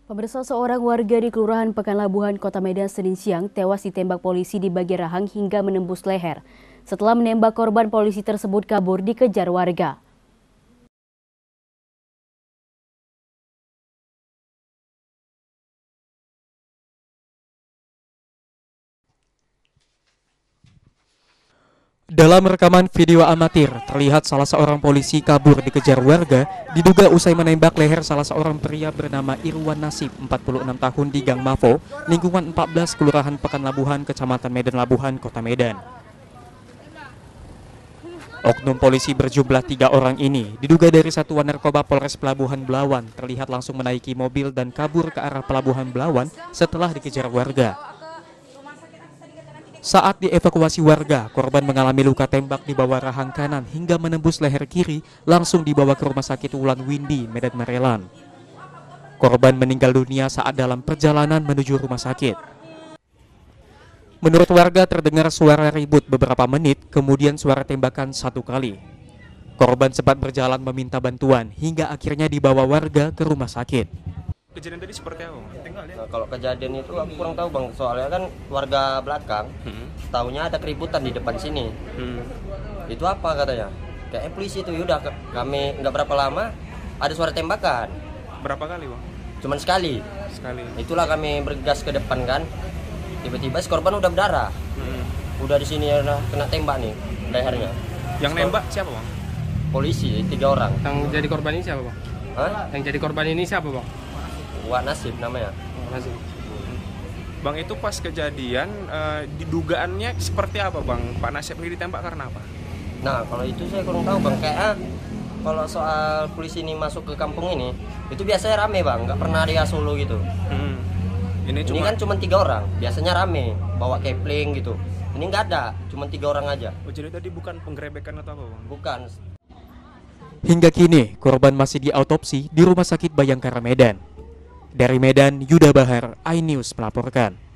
Pemirsa, seorang warga di Kelurahan Pekanlabuhan, Kota Medan, Senin siang tewas ditembak polisi di bagian rahang hingga menembus leher. Setelah menembak korban, polisi tersebut kabur dikejar warga. Dalam rekaman video amatir, terlihat salah seorang polisi kabur dikejar warga, diduga usai menembak leher salah seorang pria bernama Irwan Nasib, 46 tahun di Gang Mafo, lingkungan 14 Kelurahan Pekanlabuhan, Kecamatan Medan Labuhan, Kota Medan. Oknum polisi berjumlah 3 orang ini, diduga dari Satuan Narkoba Polres Pelabuhan Belawan, terlihat langsung menaiki mobil dan kabur ke arah Pelabuhan Belawan setelah dikejar warga. Saat dievakuasi warga, korban mengalami luka tembak di bawah rahang kanan hingga menembus leher kiri, langsung dibawa ke Rumah Sakit Wulan Windy, Medan Marelan. Korban meninggal dunia saat dalam perjalanan menuju rumah sakit. Menurut warga terdengar suara ribut beberapa menit, kemudian suara tembakan 1 kali. Korban sempat berjalan meminta bantuan hingga akhirnya dibawa warga ke rumah sakit. Kejadian tadi seperti apa? Nah, kalau kejadian itu aku kurang tahu bang, soalnya kan warga belakang tahunya ada keributan di depan sini. Itu apa katanya? Kayak polisi itu, yaudah kami nggak berapa lama ada suara tembakan. Berapa kali bang? Cuman sekali. Itulah kami bergegas ke depan kan. Tiba-tiba si korban udah berdarah. Udah di sini kena tembak nih lehernya. Yang nembak siapa bang? Polisi 3 orang. Yang jadi korban ini siapa bang? Hah? Yang jadi korban ini siapa bang? Wak Nasib namanya. Nasib. Bang, itu pas kejadian didugaannya seperti apa bang? Pak Nasib ini ditembak karena apa? Nah kalau itu saya kurang tahu bang. Kayak kalau soal polisi ini masuk ke kampung ini, itu biasanya rame bang, nggak pernah dia solo gitu. Ini kan cuma 3 orang, biasanya rame, bawa kepling gitu. Ini nggak ada, cuma 3 orang aja. Oh, jadi tadi bukan penggerebekan atau apa bang? Bukan. Hingga kini, korban masih diautopsi di Rumah Sakit Bayangkara Medan. Dari Medan, Yuda Bahar, iNews melaporkan.